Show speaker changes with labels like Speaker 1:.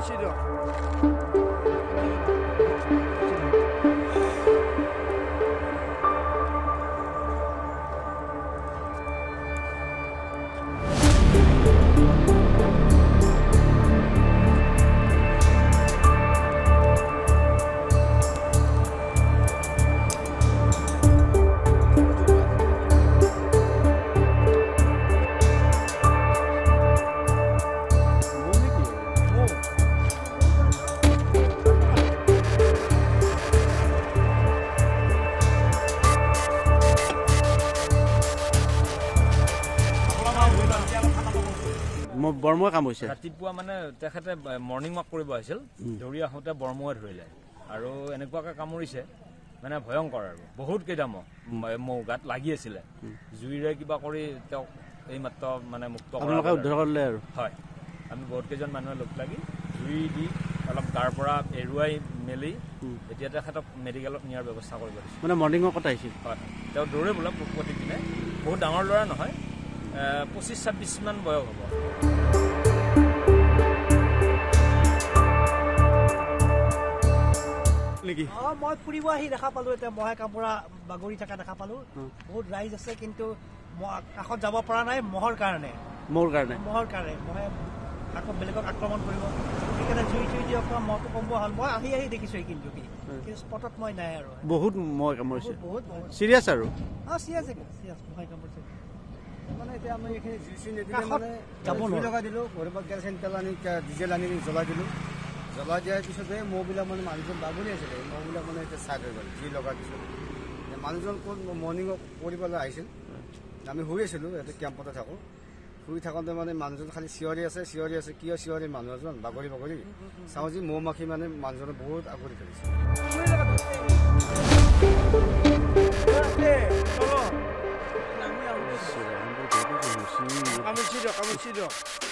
Speaker 1: কামুৰিছে দিয়ক
Speaker 2: বৰমুৱা কাম হৈছে
Speaker 3: ৰাতিপুৱা মানে তেখেতে মৰ্ণিং ৱাক কৰিব আহিছিল দৌৰি আহোঁতে বৰমুৱাই ধৰিলে আৰু এনেকুৱাকৈ কামুৰিছে মানে ভয়ংকৰ আৰু বহুত কেইটা মহ গাত লাগি আছিলে জুইৰে কিবা কৰি তেওঁক এইমাত্ৰ মানে মুক্ত
Speaker 2: উদ্ধাৰ কৰিলে আৰু
Speaker 3: হয় আমি বহুত কেইজন মানুহে লগ লাগি জুই দি অলপ গাৰ পৰা এৰুৱাই মেলি এতিয়া তেখেতক মেডিকেলত নিয়াৰ ব্যৱস্থা কৰিব দিছে
Speaker 2: মানে মৰ্ণিং ৱাকত আহিছিল
Speaker 3: হয় তেওঁ দৌৰে বোলে প্ৰতিদিনে বহুত ডাঙৰ ল'ৰা নহয় 25-26 মান বয়স হ'ব
Speaker 4: মই ফুৰিব আহি দেখা পালো এতিয়া মহে কামোৰা বাগৰি থকা দেখা পালো বহুত ৰাইজ আছে কিন্তু কাষত যাব পৰা নাই মহৰ কাৰণে মহে আকৌ বেলেগক আক্ৰমণ কৰিব সেইকাৰণে জুই দি অকণমান মহটো কমোৱা হ'ল মই আহি দেখিছো কিন্তু স্পটত মই নাই আৰু
Speaker 2: বহুত মহ কামুৰিছে
Speaker 4: বহুত
Speaker 2: চিৰিয়াছ আৰু
Speaker 4: চিৰিয়াছ মহে কামুৰিছে
Speaker 1: মানে এতিয়া আমি এইখিনি জুই নিদিলে মানে জুই লগাই দিলোঁ ঘৰৰ পৰা কেৰাচিন তেল আনি ডিজেল আনি জ্বলাই দিলোঁ জ্বলাই দিয়াৰ পিছতে মহবিলাক মানে মানুহজন বাগৰি আছিলে মহবিলাক মানে এতিয়া চাইড হৈ গ'ল জুই লগাৰ পিছত মানুহজন ক'ত মৰ্ণিং ৱাক কৰিবলৈ আহিছিল আমি শুই আছিলোঁ ইয়াতে কেম্পতে থাকোঁ শুই থাকোঁতে মানে মানুহজন খালি চিঞৰি আছে কিয় চিঞৰি মানুহ এজন বাগৰি চাওঁ যে মৌ মাখি মানে মানুহজনে বহুত আগুৰি ধৰিছে
Speaker 2: কামুৰিছে দিয়ক